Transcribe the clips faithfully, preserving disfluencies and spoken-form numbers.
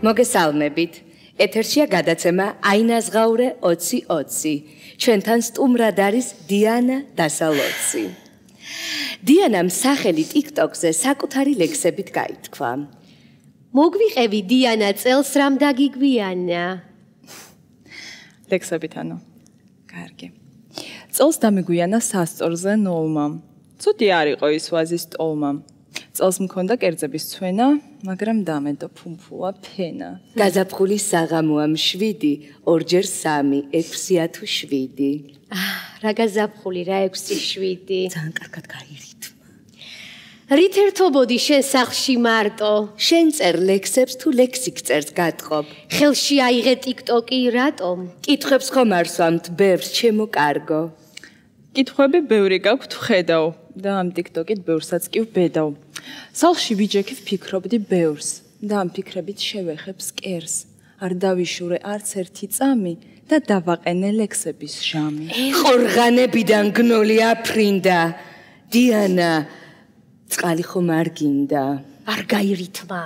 მოგესალმებით. ეთერშია გადაცემა აინაზღაურე ოცი ოცი. ჩვენთან სტუმრად არის დიანა დასალოცი. დიანამ სახელი ტიკ-ტოკზე საკუთარი ლექსებით გაითქვა. მოგვიყევი დიანა წელს რამ დაგიგვიანა. ლექსებით ანუ. კარგი. წელს დამიგვიანა სასწორზე ნოლმა. ცუდი არ იყო ის ვაზის ტოლმა. წელს მქონდა კერძების ცვენა, მაგრამ დამედო ფუმფუა ფენა. გაზაფხულის საღამოა მშვიდი, ორჯერ სამი, ექვსია თუ შვიდი. რა გაზაფხული, რა ექვსი შვიდი. ძალიან კარგად გაირითმა. რით ერთობოდი შენ სახლში მარტო? შენ წერ ლექსებს თუ ლექსიკ წერს გატყობ. ხელში აიღე ტიკ-ტოკი რატომ? კითხვებს ხომ არ სვამთ ბევრს, ჩემო კარგო. კითხვები ბევრი გაქვთ ხედავ და ამ ტიკ-ტოკით ბევრსაც კი ვბედავ. სახლში ვიჯექი ვფიქრობდი ბევრს და ამ ფიქრებით შევეხებ სკერს. არ დავიშურე არც ერთი წამი და დავაყენე ლექსების ჟამი. ყორღანებიდან გნოლი აფრინდა. დიანა, წყალი ხომ არ გინდა? არ გაირითმა.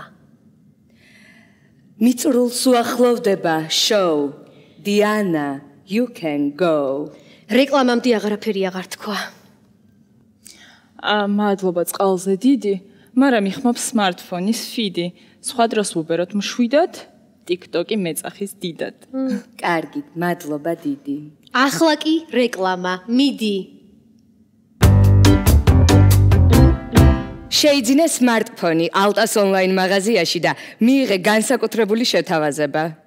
მიწრულს უახლოვდება show. Diana, you can go. რეკლამამდე აღარაფერი აღარ თქვა. აა მადლობა წყალზე დიდი, მაგრამ იხმობს smartphone-ის ფიდი. სხვა დროს ვუბეროთ მშვიდად, TikTok-ი მეწახის დიდად. კარგი, მადლობა დიდი. ახლა კი რეკლამა, მიდი. შეიძინე smartphone-ი ალტას ონლაინ მაღაზიაში და მიიღე განსაკუთრებული შეთავაზება.